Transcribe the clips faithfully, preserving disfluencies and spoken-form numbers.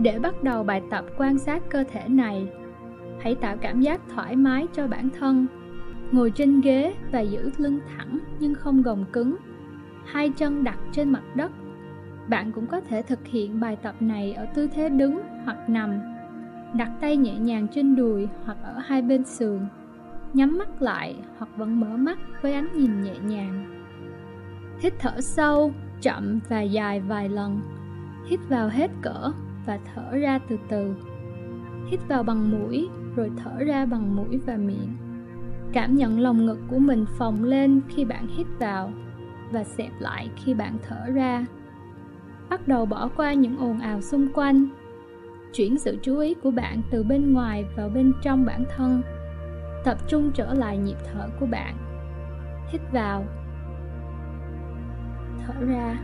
Để bắt đầu bài tập quan sát cơ thể này, hãy tạo cảm giác thoải mái cho bản thân. Ngồi trên ghế và giữ lưng thẳng nhưng không gồng cứng, hai chân đặt trên mặt đất. Bạn cũng có thể thực hiện bài tập này ở tư thế đứng hoặc nằm. Đặt tay nhẹ nhàng trên đùi hoặc ở hai bên sườn. Nhắm mắt lại hoặc vẫn mở mắt với ánh nhìn nhẹ nhàng. Hít thở sâu, chậm và dài vài lần. Hít vào hết cỡ và thở ra từ từ. Hít vào bằng mũi rồi thở ra bằng mũi và miệng. Cảm nhận lồng ngực của mình phồng lên khi bạn hít vào và xẹp lại khi bạn thở ra. Bắt đầu bỏ qua những ồn ào xung quanh. Chuyển sự chú ý của bạn từ bên ngoài vào bên trong bản thân. Tập trung trở lại nhịp thở của bạn. Hít vào, thở ra.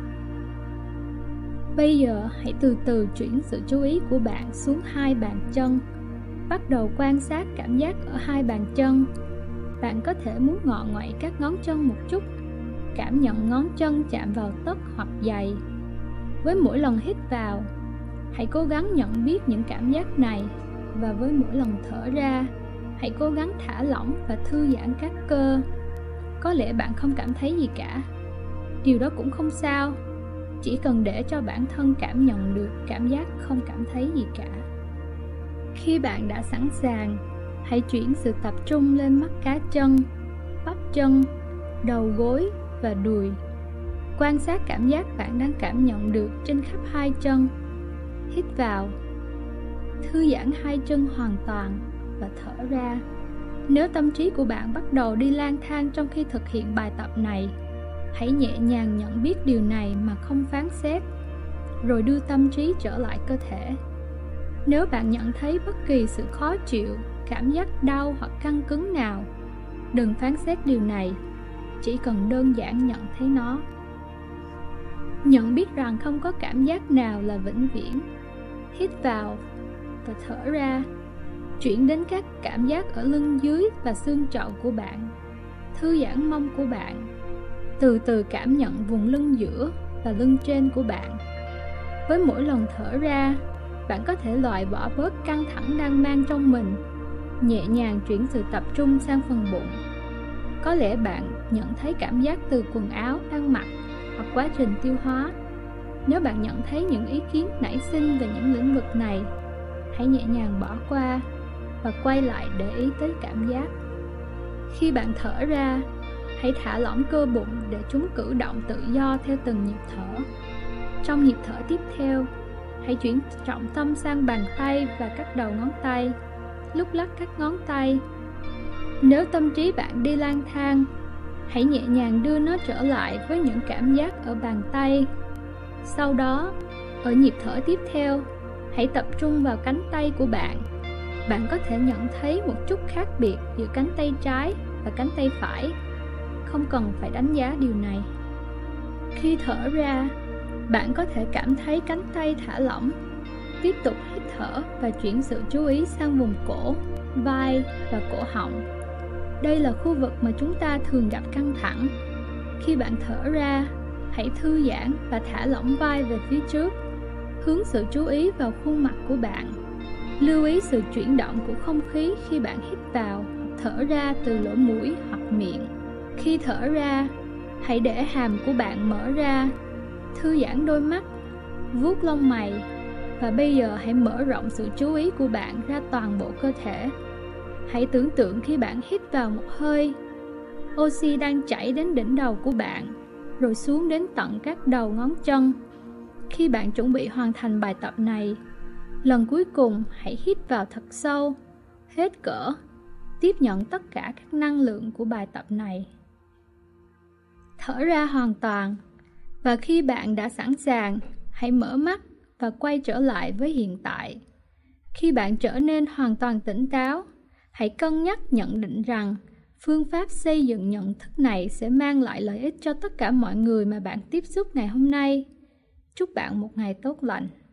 Bây giờ hãy từ từ chuyển sự chú ý của bạn xuống hai bàn chân. Bắt đầu quan sát cảm giác ở hai bàn chân. Bạn có thể muốn ngọ ngoại các ngón chân một chút. Cảm nhận ngón chân chạm vào tất hoặc giày. Với mỗi lần hít vào, hãy cố gắng nhận biết những cảm giác này. Và với mỗi lần thở ra, hãy cố gắng thả lỏng và thư giãn các cơ. Có lẽ bạn không cảm thấy gì cả. Điều đó cũng không sao. Chỉ cần để cho bản thân cảm nhận được cảm giác không cảm thấy gì cả. Khi bạn đã sẵn sàng, hãy chuyển sự tập trung lên mắt cá chân, bắp chân, đầu gối và đùi. Quan sát cảm giác bạn đang cảm nhận được trên khắp hai chân. Hít vào, thư giãn hai chân hoàn toàn và thở ra. Nếu tâm trí của bạn bắt đầu đi lang thang trong khi thực hiện bài tập này, hãy nhẹ nhàng nhận biết điều này mà không phán xét, rồi đưa tâm trí trở lại cơ thể. Nếu bạn nhận thấy bất kỳ sự khó chịu, cảm giác đau hoặc căng cứng nào, đừng phán xét điều này, chỉ cần đơn giản nhận thấy nó. Nhận biết rằng không có cảm giác nào là vĩnh viễn. Hít vào và thở ra. Chuyển đến các cảm giác ở lưng dưới và xương chậu của bạn. Thư giãn mông của bạn. Từ từ cảm nhận vùng lưng giữa và lưng trên của bạn. Với mỗi lần thở ra, bạn có thể loại bỏ bớt căng thẳng đang mang trong mình. Nhẹ nhàng chuyển sự tập trung sang phần bụng. Có lẽ bạn nhận thấy cảm giác từ quần áo đang mặc hoặc quá trình tiêu hóa. Nếu bạn nhận thấy những ý kiến nảy sinh về những lĩnh vực này, hãy nhẹ nhàng bỏ qua và quay lại để ý tới cảm giác. Khi bạn thở ra, hãy thả lỏng cơ bụng để chúng cử động tự do theo từng nhịp thở. Trong nhịp thở tiếp theo, hãy chuyển trọng tâm sang bàn tay và các đầu ngón tay, lúc lắc các ngón tay. Nếu tâm trí bạn đi lang thang, hãy nhẹ nhàng đưa nó trở lại với những cảm giác ở bàn tay. Sau đó, ở nhịp thở tiếp theo, hãy tập trung vào cánh tay của bạn. Bạn có thể nhận thấy một chút khác biệt giữa cánh tay trái và cánh tay phải. Không cần phải đánh giá điều này. Khi thở ra, bạn có thể cảm thấy cánh tay thả lỏng. Tiếp tục hít thở và chuyển sự chú ý sang vùng cổ, vai và cổ họng. Đây là khu vực mà chúng ta thường gặp căng thẳng. Khi bạn thở ra, hãy thư giãn và thả lỏng vai về phía trước. Hướng sự chú ý vào khuôn mặt của bạn. Lưu ý sự chuyển động của không khí khi bạn hít vào hoặc thở ra từ lỗ mũi hoặc miệng. Khi thở ra, hãy để hàm của bạn mở ra, thư giãn đôi mắt, vuốt lông mày. Và bây giờ hãy mở rộng sự chú ý của bạn ra toàn bộ cơ thể. Hãy tưởng tượng khi bạn hít vào một hơi, oxy đang chảy đến đỉnh đầu của bạn, rồi xuống đến tận các đầu ngón chân. Khi bạn chuẩn bị hoàn thành bài tập này, lần cuối cùng hãy hít vào thật sâu, hết cỡ, tiếp nhận tất cả các năng lượng của bài tập này. Thở ra hoàn toàn, và khi bạn đã sẵn sàng, hãy mở mắt và quay trở lại với hiện tại. Khi bạn trở nên hoàn toàn tỉnh táo, hãy cân nhắc nhận định rằng phương pháp xây dựng nhận thức này sẽ mang lại lợi ích cho tất cả mọi người mà bạn tiếp xúc ngày hôm nay. Chúc bạn một ngày tốt lành.